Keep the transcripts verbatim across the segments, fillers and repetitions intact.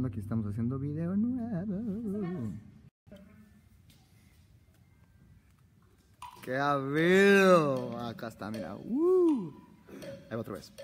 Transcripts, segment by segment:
grabando, aquí estamos haciendo video nuevo. ¿Qué ha habido? Acá está, mira. Uh. Ahí va otra vez.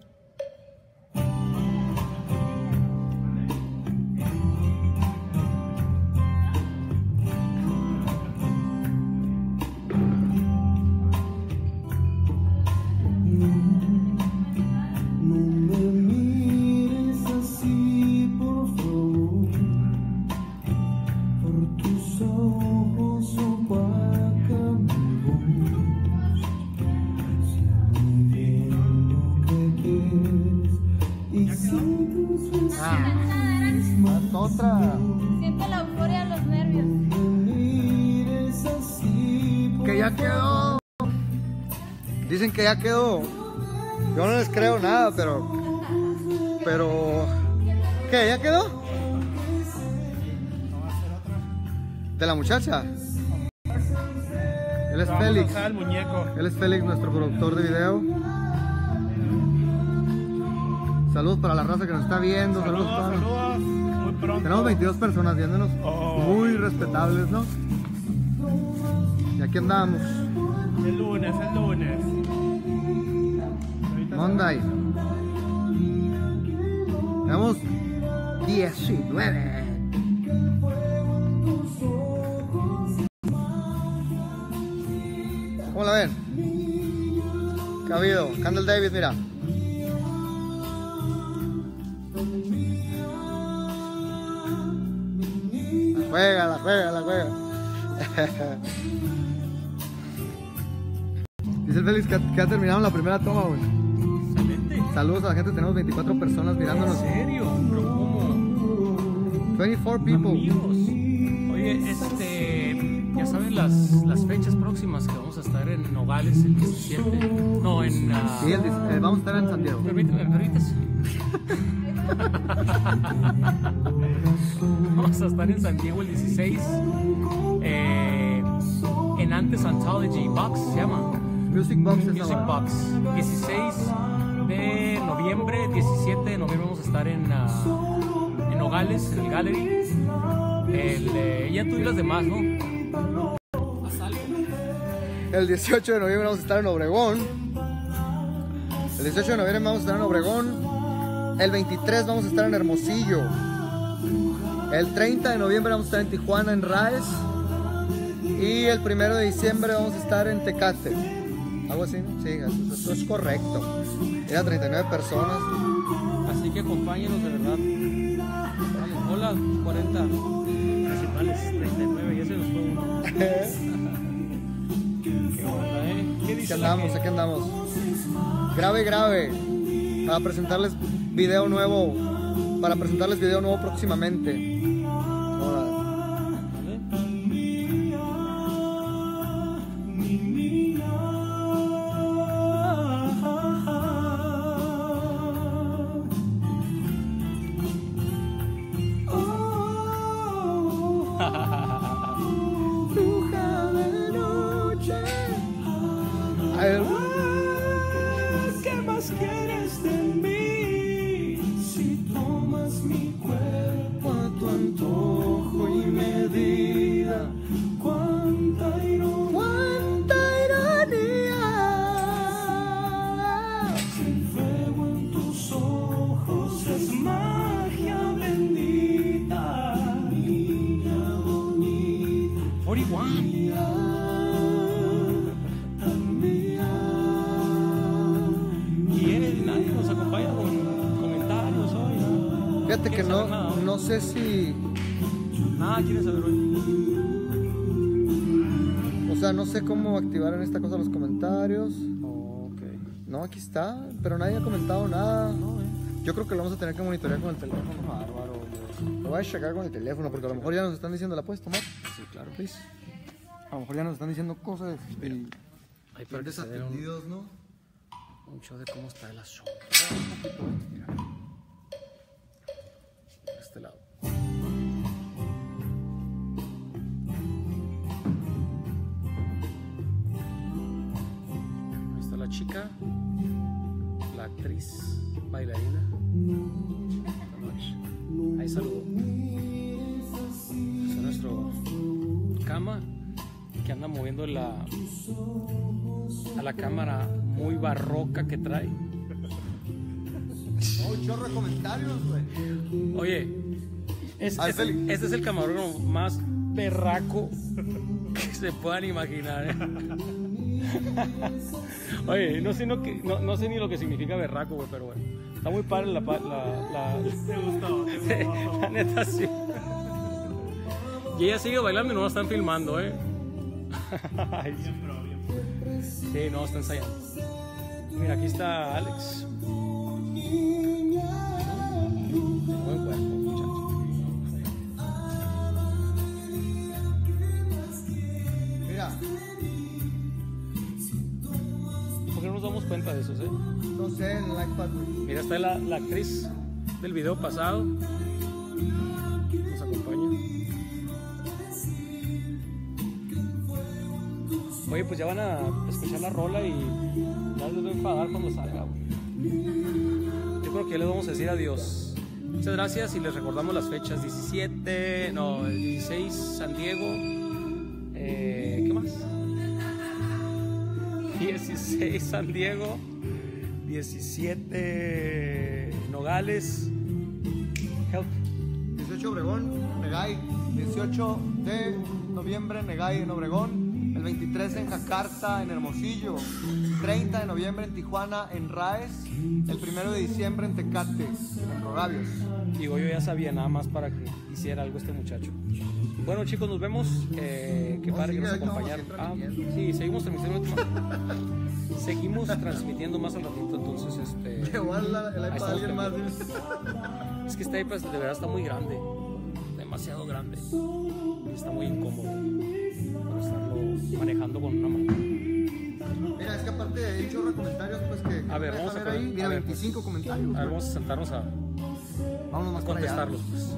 Otra. Siento la euforia, los nervios. Que ya quedó. Dicen que ya quedó. Yo no les creo nada, pero. Pero. ¿Qué? ¿Ya quedó? ¿De la muchacha? Él es Félix. Él es Félix, nuestro productor de video. Saludos para la raza que nos está viendo. Saludos, saludos. saludos. Muy pronto. Tenemos veintidós personas viéndonos. Oh. Muy respetables, ¿no? Y aquí andamos. El lunes, el lunes. Monday. Tenemos diecinueve. ¿Cómo la ven? ¿Qué ha habido? Candle David, mira. Juega, la juega, la juega. Dice el Félix que, que ha terminado la primera toma, güey. Excelente. Saludos a la gente, tenemos veinticuatro personas mirándonos. ¿En serio? ¿Pero cómo? veinticuatro people. Amigos. Oye, este... ya saben las, las fechas próximas que vamos a estar en Nogales el diecisiete. No, en... Uh... Sí, el, eh, vamos a estar en San Diego. Permíteme, ¿me permites? Vamos a estar en San Diego el dieciséis, eh, en Antes Anthology Box se llama Music Box. Music Box. dieciséis de noviembre, diecisiete de noviembre vamos a estar en, uh, en Nogales, en el Gallery. El, eh, ya tú y las demás, ¿no? El dieciocho de noviembre vamos a estar en Obregón. El dieciocho de noviembre vamos a estar en Obregón. El veintitrés vamos a estar en Hermosillo. El treinta de noviembre vamos a estar en Tijuana, en Raes. Y el primero de diciembre vamos a estar en Tecate. ¿Algo así? Sí, eso, eso es correcto. Era treinta y nueve personas. Así que acompáñenos de verdad. Vamos, hola, cuarenta principales, treinta y nueve, ya se nos fue uno. Qué onda, ¿eh? ¿Qué dice Aquí andamos, la aquí andamos. Grave, grave. Para presentarles video nuevo. Para presentarles video nuevo próximamente. ¿Qué más quieres de mí? Si tomas mi cuerpo a tu antojo y medida, cuánta ironía, ¡Cuánta ironía! el fuego en tus ojos es magia bendita, niña bonita. cuarenta y uno. Fíjate que no, no sé si... Ah, ¿quieres saber hoy? O sea, no sé cómo activar en esta cosa los comentarios. Oh, ok. No, aquí está, pero nadie ha comentado nada. No, eh. Yo creo que lo vamos a tener que monitorear con el teléfono. Bárbaro, Dios. Lo voy a checar con el teléfono porque a lo mejor ya nos están diciendo, ¿la puedes tomar? Sí, claro. Please. A lo mejor ya nos están diciendo cosas y... Hay para desatendidos, ¿no? Un show de cómo está el asunto. Mira. De este lado. Ahí está la chica, la actriz, bailarina. Ahí saludo. Es nuestro cama que anda moviendo la a la cámara muy barroca que trae. Oh, chorro de comentarios, güey. Oye, es, Ay, es- Félix. este es el camarógrafo más berraco que se puedan imaginar, ¿eh? Oye, no sé, no, que- no, no sé ni lo que significa berraco, güey, pero bueno. Está muy padre la... pa- la, la, Te gustó, te gustó. la neta, sí. Y ella sigue bailando y no la están filmando, ¿eh? Ay, sí. Bien pro, bien pro. Sí, no, está ensayando. Mira, aquí está Alex. Buen cuerpo, muchacho. Mira, ¿Por qué no nos damos cuenta de eso, eh? no sé, en el iPad, güey. Mira, está la, la actriz del video pasado. Nos acompaña. Oye, pues ya van a escuchar la rola y ya les voy a enfadar cuando salga, güey. Yo creo que ya les vamos a decir adiós. Muchas gracias y les recordamos las fechas. diecisiete, no, el dieciséis San Diego. Eh, ¿Qué más? dieciséis San Diego. diecisiete Nogales. Help. dieciocho Obregón, Negay. dieciocho de noviembre, Negay en Obregón. El veintitrés en Jakarta, en Hermosillo. treinta de noviembre en Tijuana, en Raes. El primero de diciembre en Tecate, en Rogavios. Digo, yo ya sabía nada más para que hiciera algo este muchacho. Bueno, chicos, nos vemos. Eh, qué No, padre que sigue, nos no, acompañaron. sigue Ah, transmitiendo. sí, seguimos transmitiendo. Seguimos transmitiendo más al ratito, entonces este. Llevó el, el ahí iPad a estamos alguien más. cambiando. Es que este iPad de verdad está muy grande, demasiado grande. Y está muy incómodo para estarlo manejando con una mano. Mira, es que aparte de un chorro de comentarios, pues que. A ver, que vamos a ver ver, ahí. Mira, a ver, veinticinco pues, comentarios. A ver, vamos a sentarnos a Vámonos más para allá. contestarlos, pues.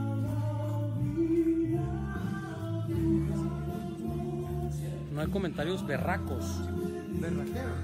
No hay comentarios berracos. Berraquero.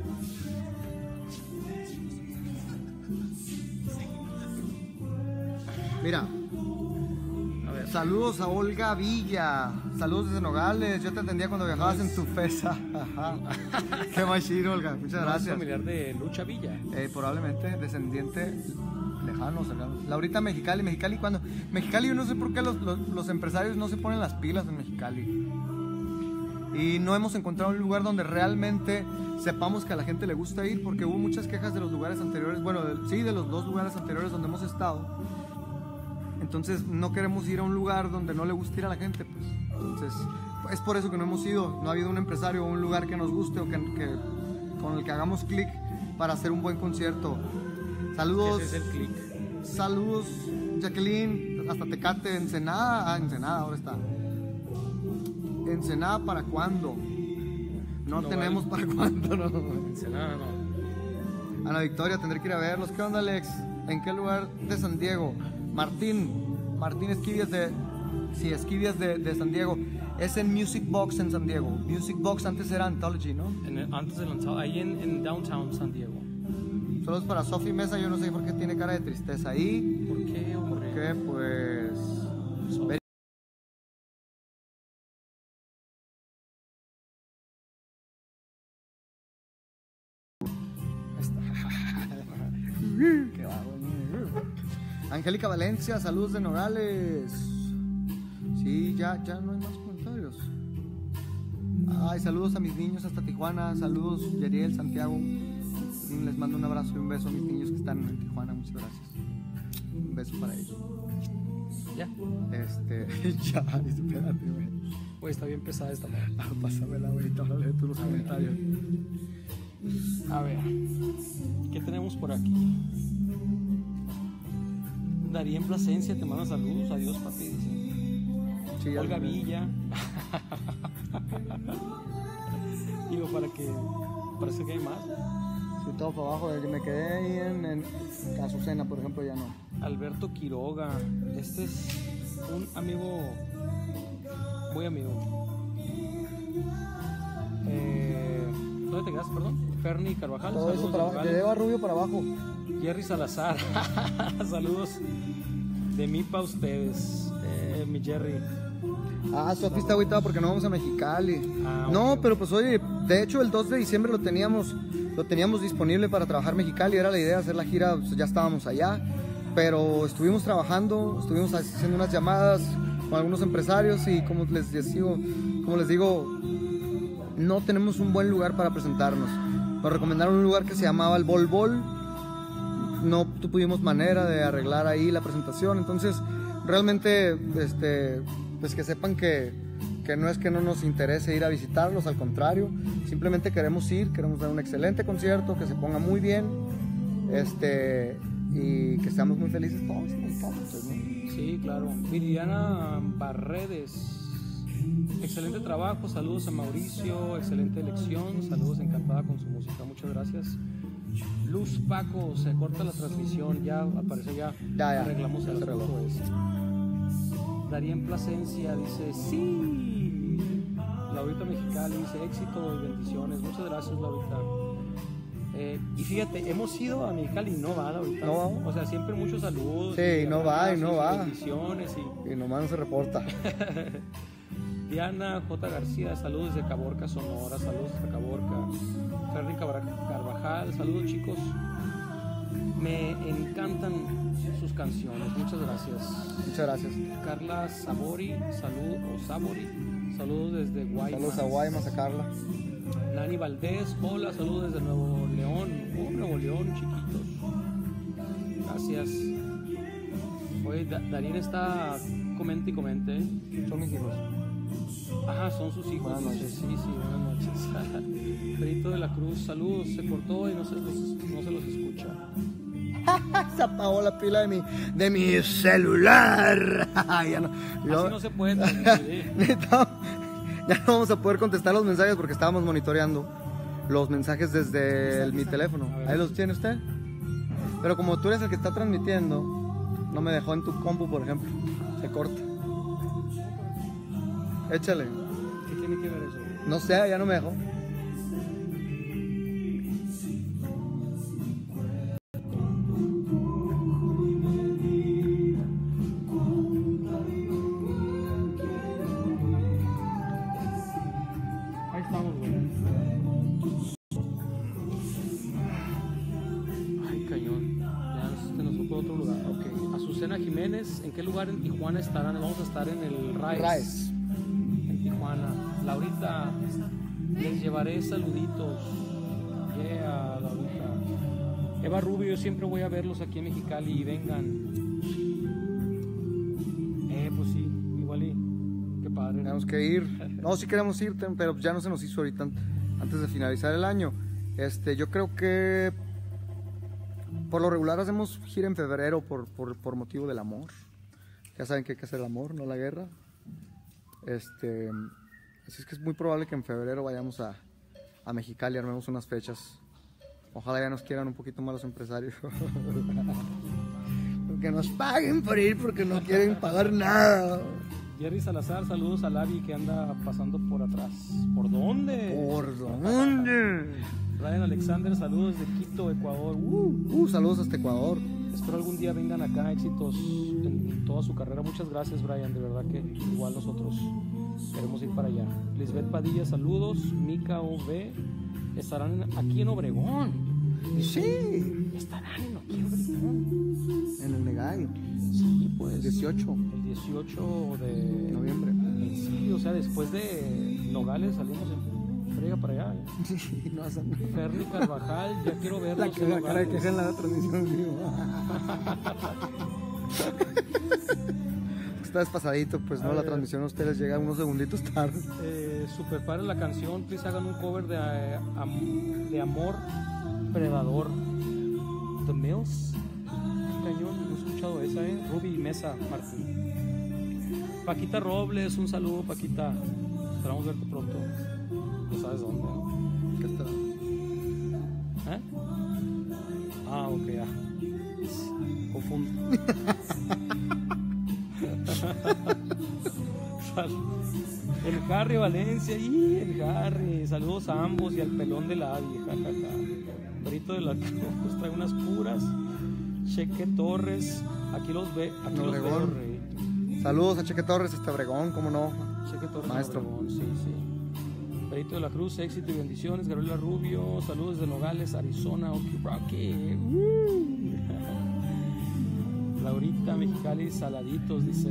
Mira, A ver. saludos a Olga Villa. Saludos desde Nogales. Yo te atendía cuando viajabas en tu FESA. Ajá. Qué machín, Olga. Muchas No, es gracias. familiar de Lucha Villa. Eh, probablemente descendiente lejano, cercano. Laurita Mexicali, Mexicali cuando Mexicali, yo no sé por qué los, los, los empresarios no se ponen las pilas en Mexicali. Y no hemos encontrado un lugar donde realmente sepamos que a la gente le gusta ir, porque hubo muchas quejas de los lugares anteriores, bueno, de- sí, de los dos lugares anteriores donde hemos estado. Entonces no queremos ir a un lugar donde no le guste ir a la gente, pues. Entonces es por eso que no hemos ido. No ha habido un empresario o un lugar que nos guste o que, que- con el que hagamos clic para hacer un buen concierto. Saludos, Ese es el click. saludos Jacqueline, hasta Tecate, Ensenada, ah, Ensenada, ahora está. Ensenada, ¿para cuándo? No, No tenemos vale. para cuándo, no. Ensenada, no. Ana Victoria, tendré que ir a verlos. ¿Qué onda, Alex? ¿En qué lugar de San Diego? Martín, Martín Esquivias de... Sí, Esquivias de, de San Diego. Es en Music Box en San Diego. Music Box antes era Anthology, ¿no? En el- antes de lanzado, ahí en, en Downtown San Diego. Saludos para Sofi Mesa, yo no sé por qué tiene cara de tristeza ahí. ¿Por qué, hombre? Que pues... So- Qué bárbaro. Angélica Valencia, saludos de Nogales. Sí, ya, ya no hay más comentarios. Ay, saludos a mis niños hasta Tijuana. Saludos, Yeriel, Santiago. Les mando un abrazo y un beso a mis niños que están en Tijuana. Muchas gracias. Un beso para ellos. Ya. Este, ya, espérate, güey. Güey, está bien pesada esta madre. Ah, pásamela, güey. Ahora lee tú los comentarios. A ver, ¿qué tenemos por aquí? Daría en Plasencia, te manda saludos. Adiós, papi. Dice. Sí, ya Olga lo- Villa. Digo, para que. Parece que hay más. Sí, todo para abajo. eh, Me quedé ahí en, en Azucena, por ejemplo, ya no. Alberto Quiroga. Este es un amigo. Muy amigo. Eh, ¿Dónde te quedas, perdón? Ferni Carvajal. Todo eso saludos para de abajo. De Nogales. Eva Rubio para abajo. Jerry Salazar. Saludos. De mí para ustedes, eh, mi Jerry. Ah, Sofi está agüitada porque no vamos a Mexicali. Ah, no, ok. pero pues oye, de hecho el dos de diciembre lo teníamos, lo teníamos disponible para trabajar Mexicali, era la idea de hacer la gira, pues ya estábamos allá, pero estuvimos trabajando, estuvimos haciendo unas llamadas con algunos empresarios y como les digo, como les digo, no tenemos un buen lugar para presentarnos. Nos recomendaron un lugar que se llamaba el Bol Bol, no tuvimos manera de arreglar ahí la presentación, entonces realmente este pues que sepan que, que no es que no nos interese ir a visitarlos, al contrario, simplemente queremos ir, queremos dar un excelente concierto, que se ponga muy bien, este, y que seamos muy felices todos en el campo, pues, ¿no? Sí, claro. Viridiana Barredes, excelente trabajo, saludos a Mauricio, excelente elección, saludos, encantada con su música, muchas gracias. Luz Paco, se corta la transmisión, ya aparece, ya, Ya, ya, arreglamos ya el se arregló. asunto ese. Darien Plasencia dice sí. Laurita Mexicali dice éxito y bendiciones. Muchas gracias, Laurita. Eh, y fíjate, hemos ido a Mexicali y no va, Laurita. No va. O sea, siempre muchos saludos. Sí, y no va, y abrazos no va. Bendiciones y Y nomás no se reporta. Diana J. García, saludos desde Caborca, Sonora. Saludos desde Caborca. Ferry Cabra- Carvajal, saludos, chicos. Me encantan sus canciones, muchas gracias. Muchas gracias. Carla Sabori, salud, o Sabori, saludos desde Guaymas. Saludos a Guaymas, a Carla. Nani Valdés, hola, saludos desde Nuevo León. Oh, Nuevo León, chiquitos. Gracias. Oye, Da- Darien está comente y comente. ¿eh? Son mis hijos. Ajá, son sus hijos. Buenas dice. noches. Sí, sí, buenas noches. Perito de la Cruz, saludos, se cortó y no se los, no se los escucha. Se apagó la pila de mi, de mi celular. ya no, yo- Así no se puede transmitir, ¿eh? Neta, ya no vamos a poder contestar los mensajes porque estábamos monitoreando los mensajes desde el- mi teléfono. Ahí los tiene usted. Pero como tú eres el que está transmitiendo, no me dejó en tu compu, por ejemplo. Se corta. Échale. ¿Qué tiene que ver eso? No sé, ya no me dejó. Ahí estamos, güey. Ay, cañón. Ya se nos fue a otro lugar. Ok. Azucena Jiménez, ¿en qué lugar en Tijuana estarán? Vamos a estar en el Rise. Raes. En Tijuana. Laurita, les llevaré saluditos. Yeah, Laurita. Eva Rubio, yo siempre voy a verlos aquí en Mexicali y vengan. Eh, pues sí, igual y. Qué padre. Tenemos que ir. No, sí queremos ir, ten- pero ya no se nos hizo ahorita antes de finalizar el año. Este, yo creo que por lo regular hacemos gira en febrero por, por, por motivo del amor. Ya saben que hay que hacer el amor, no la guerra. Este, así es que es muy probable que en febrero vayamos a, a Mexicali y armemos unas fechas. Ojalá ya nos quieran un poquito más los empresarios. Que nos paguen por ir porque no quieren pagar nada. Jerry Salazar, saludos a Lavi que anda pasando por atrás. ¿Por dónde? ¿Por dónde? Ryan Alexander, saludos de Quito, Ecuador. Uh, Uh, saludos hasta Ecuador. espero algún día vengan acá, éxitos en toda su carrera. Muchas gracias, Brian, de verdad que igual nosotros queremos ir para allá. Lisbeth Padilla, saludos. Mica O V, estarán aquí en Obregón. Sí, Estarán en aquí en Obregón. en el Negai, Sí, pues. el dieciocho El dieciocho de de noviembre. En serio, o sea, después de Nogales salimos en frega para allá. ¿eh? No hacen nada. Ferni Carvajal, ya quiero verlos. La, en que- la cara de Nogales. queja en la transmisión en vivo. Está despasadito, pues no, la transmisión a ustedes llega unos segunditos tarde. Eh, super padre la canción, please hagan un cover de, eh, am- de Amor Predador. The Mills. Cañón, no he escuchado esa, eh. Ruby Mesa, Martín. Paquita Robles, un saludo, Paquita. Esperamos verte pronto. No sabes dónde, ¿no? ¿Qué está? ¿Eh? Ah, ok, ya. Confundo. Sal- el Harry Valencia y el Harry. Saludos a ambos y al pelón de la vieja. Brito de la Cruz trae unas puras. Cheque Torres. Aquí los ve, aquí En los veo, Obregón. Rey. Saludos a Cheque Torres, este Obregón, cómo no. Cheque Torres, Maestro. Obregón, sí, sí. Perito de la Cruz, éxito y bendiciones. Gabriela Rubio, saludos de Nogales, Arizona, Okie Rocky. Uh. Laurita Mexicali, saladitos, dice.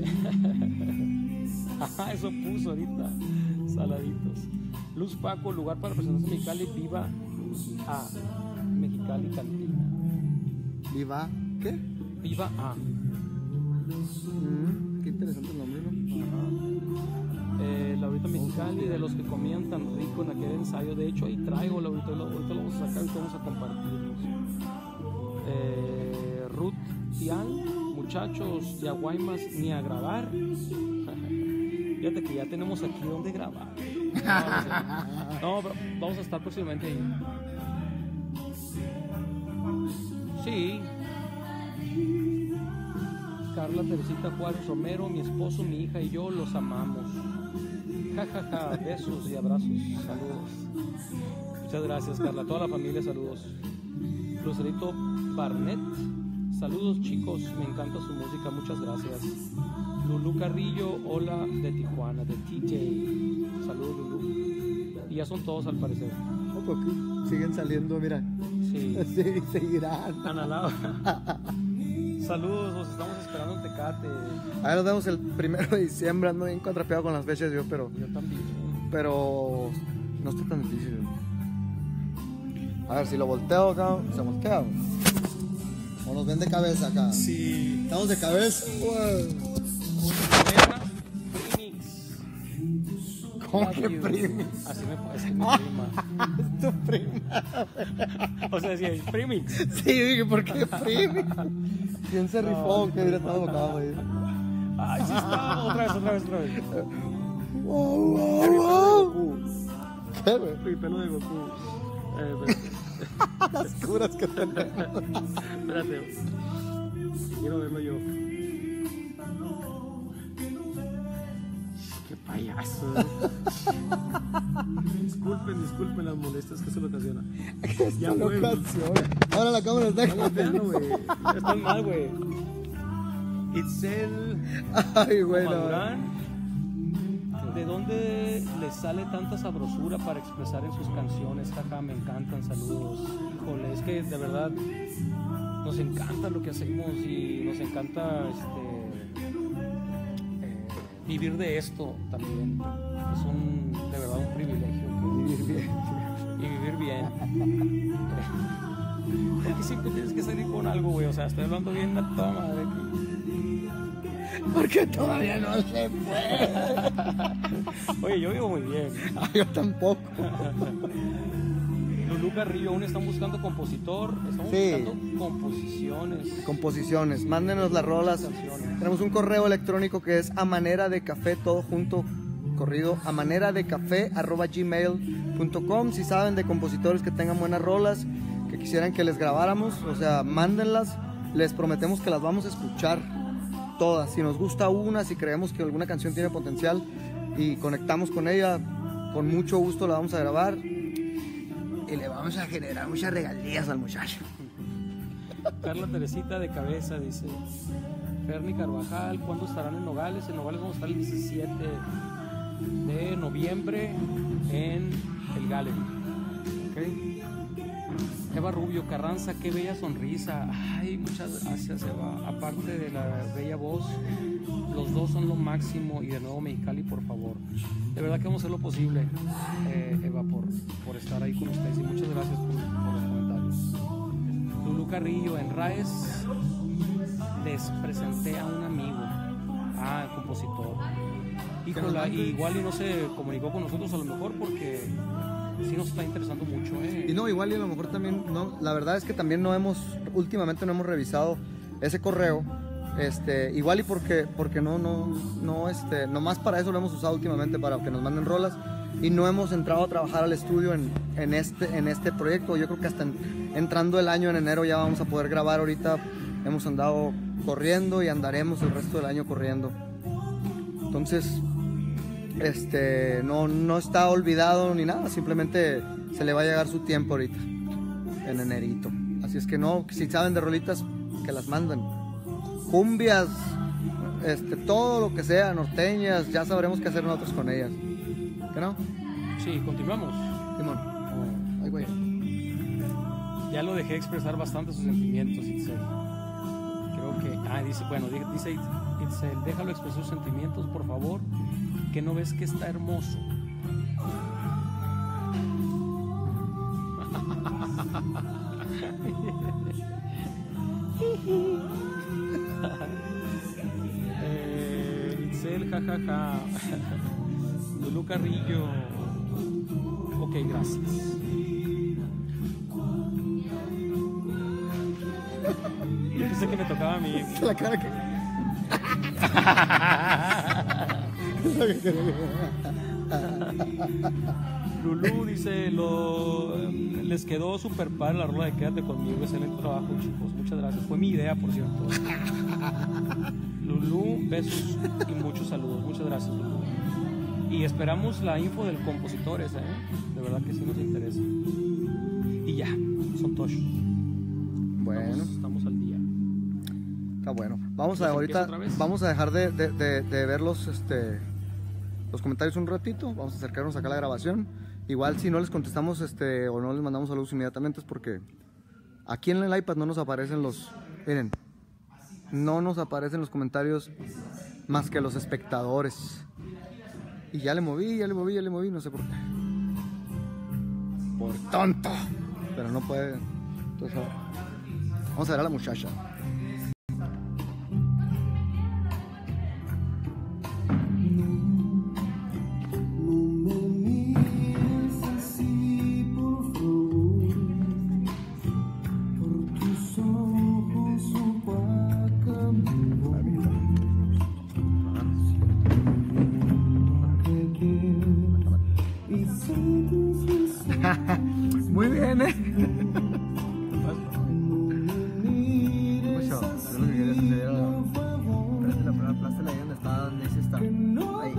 Ajá, eso puso ahorita. Saladitos. Luz Paco, lugar para personas de Mexicali, viva a Mexicali Cantina. Viva, ¿qué? Viva a. Mm, qué interesante el nombre, ¿no? Ajá. Eh, Laurita Mexicali, de los que comían tan rico en aquel ensayo. De hecho, ahí traigo, Laurita, lo- ahorita lo vamos a sacar y vamos a compartirlos. Eh, Ruth Tial, muchachos, ya Guaymas ni a grabar. Fíjate que ya tenemos aquí donde grabar. No, pero vamos a estar próximamente ahí. Sí. Carla Teresita Juárez Romero, mi esposo, mi hija y yo los amamos. Ja, ja, ja, besos y abrazos, saludos. Muchas gracias, Carla. Toda la familia, saludos. Lucerito Barnett, saludos chicos, me encanta su música, muchas gracias. Lulú Carrillo, hola de Tijuana, de T J. Saludos, Lulú. Y ya son todos al parecer. Oh, pues aquí siguen saliendo, mira. Sí. Sí, seguirán. Ana Laura. Saludos, los estamos esperando en Tecate. Ahí nos vemos el primero de diciembre, ando bien contrapeado con las fechas yo, pero, Yo también. pero no está tan difícil. A ver, si lo volteo acá, se voltea. O nos ven de cabeza acá. Sí. Estamos de cabeza. Wow. Elena Primix. ¿Cómo Love que you. Primix? Así me es que mi prima. Es tu prima. O sea, decía Primix. Sí, dije, ¿por qué Primix? ¿Quién se rifó? Que hubiera estado bocado, güey. Ay, sí está. Otra vez, otra vez, otra vez. Wow, wow, wow. ¿Qué, güey? Mi pelo de Goku. Eh, espérate. Las curas que tenemos. Espérate. Quiero verlo yo. Qué payaso. Disculpen, disculpen las molestias que se le ocasiona. Ya no güey. canción. Ahora la cámara está No, veanlo, güey. Están mal, güey. Itzel Ay, güey, no. Madurán. ¿De dónde les sale tanta sabrosura para expresar en sus canciones? Jaja, me encantan, saludos. Híjole, es que de verdad nos encanta lo que hacemos y nos encanta este, eh, vivir de esto también. Es un, de verdad un privilegio que vivir bien y vivir bien. Porque siempre tienes que salir con algo, güey. O sea, estoy hablando bien a toda madre aquí. Porque todavía no se puede. Oye, yo vivo muy bien. Ay, yo tampoco. Lulú Carrillo, aún están buscando compositor. Estamos Sí. buscando composiciones. Composiciones, mándenos las rolas. Canciones. Tenemos un correo electrónico que es a manera de café, todo junto, corrido, a manera de café arroba gmail punto com. Si saben de compositores que tengan buenas rolas, que quisieran que les grabáramos, o sea, mándenlas. Les prometemos que las vamos a escuchar todas. Si nos gusta una, si creemos que alguna canción tiene potencial y conectamos con ella, con mucho gusto la vamos a grabar y le vamos a generar muchas regalías al muchacho. Carla Teresita de cabeza dice: Ferni Carvajal, ¿cuándo estarán en Nogales? En Nogales vamos a estar el diecisiete de noviembre en el Gallery. ¿Ok? Eva Rubio Carranza, qué bella sonrisa. Ay, muchas gracias, Eva. Aparte de la bella voz, los dos son lo máximo. Y de nuevo, Mexicali, por favor. De verdad que vamos a hacer lo posible, eh, Eva, por, por estar ahí con ustedes. Y muchas gracias por, por los comentarios. Lulú Carrillo, en Raes les presenté a un amigo, ah, el compositor. Híjola, y igual y no se comunicó con nosotros a lo mejor porque sí nos está interesando mucho, eh. Y no, igual y a lo mejor también, no, la verdad es que también no hemos, últimamente no hemos revisado ese correo, este, igual y porque, porque no, no, no, este, nomás para eso lo hemos usado últimamente, para que nos manden rolas, y no hemos entrado a trabajar al estudio en, en este, en este proyecto. Yo creo que hasta en- entrando el año en enero ya vamos a poder grabar. Ahorita hemos andado corriendo y andaremos el resto del año corriendo. Entonces, este, no, no está olvidado ni nada, simplemente se le va a llegar su tiempo ahorita, en enerito. Así es que no, si saben de rolitas, que las manden. cumbias, este, todo lo que sea, norteñas, ya sabremos qué hacer nosotros con ellas. ¿Qué no? Sí, continuamos. Simón. Ay, güey. Ya lo dejé expresar bastante sus sentimientos, Itzel. Creo que... Ah, dice, bueno, dice Itzel, déjalo expresar sus sentimientos, por favor, que no ves que está hermoso. eh, Itzel, jajaja. Ja, ja. Lulú Carrillo. Ok, gracias. Yo pensé que me tocaba a mí. La cara que... Lulú dice, lo, les quedó súper padre la rola de Quédate Conmigo, excelente trabajo, chicos, muchas gracias, fue mi idea, por cierto. Lulú, besos y muchos saludos, muchas gracias, Lulú. Y esperamos la info del compositor esa, ¿eh? De verdad que sí nos interesa. Y ya, son tochos. Bueno. Estamos, estamos al día. Está bueno. Vamos a ¿Ya ahorita, otra vez? vamos a dejar de, de, de, de ver los, este, los comentarios un ratito. Vamos a acercarnos acá a la grabación. Igual si no les contestamos este, o no les mandamos saludos inmediatamente es porque aquí en el iPad no nos aparecen los... Miren, no nos aparecen los comentarios más que los espectadores. Y ya le moví, ya le moví, ya le moví, no sé por qué. Por tonto. Pero no puede. Entonces, vamos a ver a la muchacha. Muy bien, ¿eh? Mucho. Yo lo que quería es que se diera la... Pero la primera plaza de la donde está, Nancy está ahí.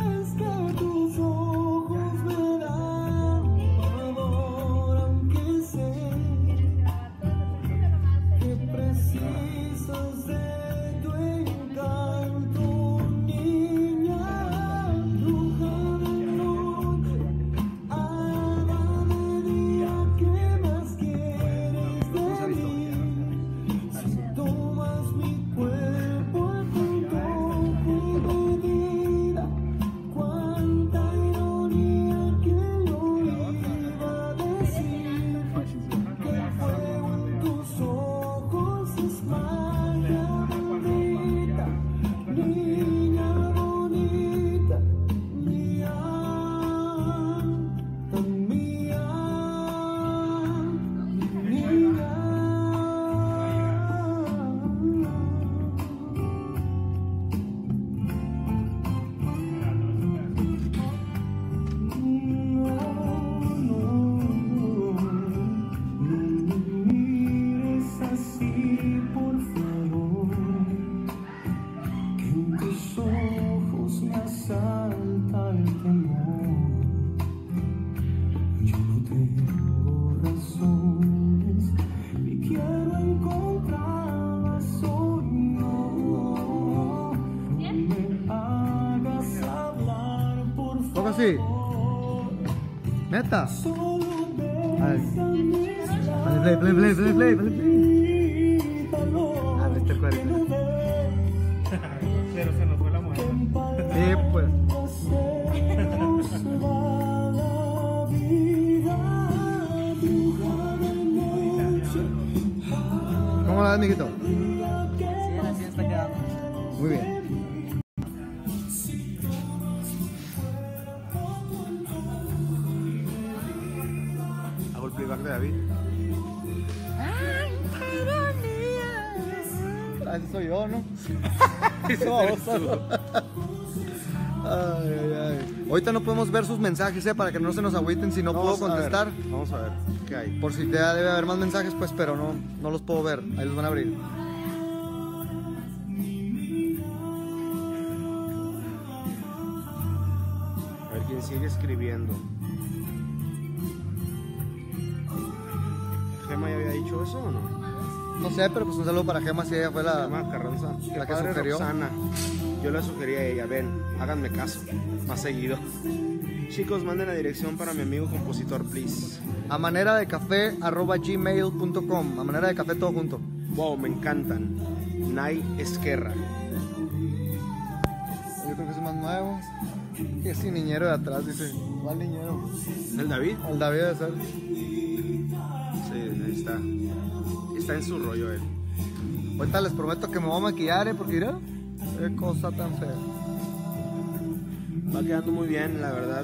Sí. Neta. A ver. Play, play, play, play, play, play, play. A ver, este cuerpo. Pero se nos fue la mujer. Sí, pues. ¿Cómo la ves, mijito? Sí, así está quedando. Muy bien. De David. Así soy yo, ¿no? Ese eres tú. Ay, ay, ay. Ahorita no podemos ver sus mensajes, ¿eh? Para que no se nos agüiten si no Vamos puedo a contestar. ver, vamos a ver qué hay. Por si ya debe haber más mensajes, pues, pero no, no los puedo ver. Ahí los van a abrir. A ver quién sigue escribiendo. ¿Gema ya había dicho eso o no? No sé, pero pues un saludo para Gema si ella fue la... Gema Carranza. Qué la que padre, sugirió. Roxana. Yo la sugerí a ella, ven, háganme caso, más seguido. Chicos, manden la dirección para mi amigo compositor, please. A manera de café arroba gmail punto com. A manera de café todo junto. Wow, me encantan. Nay Esquerra. Yo creo que es más nuevo. Y ese niñero de atrás dice, ¿cuál niñero? ¿El David? El David de ser. Sí, ahí está. Está en su rollo él. Ahorita les prometo que me voy a maquillar, ¿eh? Porque mira, qué cosa tan fea. Va quedando muy bien, la verdad.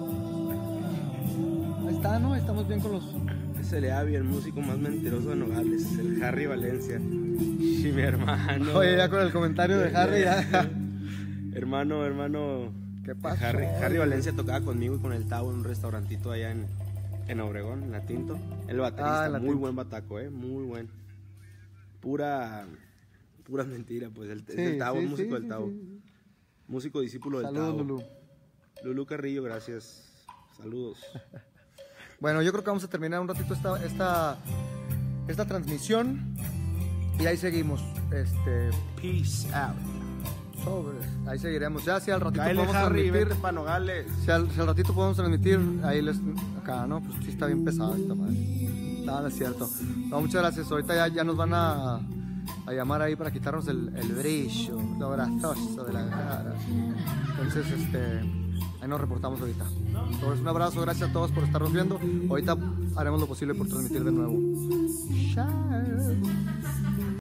Ahí está, ¿no? Estamos bien con los... Es el Eavi, el músico más mentiroso de Nogales, el Harry Valencia. Sí, mi hermano. Oye, ya con el comentario de Harry, ya. Hermano, hermano. ¿Qué pasó? Harry, Harry Valencia tocaba conmigo y con el Tavo en un restaurantito allá en, en Obregón, en la Tinto. El baterista, Ah, en la muy Tinto. buen bataco, eh, muy buen. Pura, pura mentira, pues. El, es Sí, el Tavo, sí, músico sí, del sí, Tavo. sí. Músico discípulo del Saludos, Tavo. Lulú. Lulú Carrillo, gracias. Saludos. Bueno, yo creo que vamos a terminar un ratito esta, esta, esta transmisión. Y ahí seguimos. Este, Peace out. sobres. Ahí seguiremos. Ya si al ratito Cáele, podemos Harry, transmitir. vete pa' Nogales. Si al, si al ratito podemos transmitir, ahí les... Acá, ¿no? Pues sí está bien pesado esta madre. No, no es cierto. No, muchas gracias. Ahorita ya, ya nos van a, a llamar ahí para quitarnos el, el brillo, lo grasoso de la cara. Entonces, este... ahí nos reportamos ahorita. Entonces, un abrazo, gracias a todos por estarnos viendo. Ahorita haremos lo posible por transmitir de nuevo. Chao.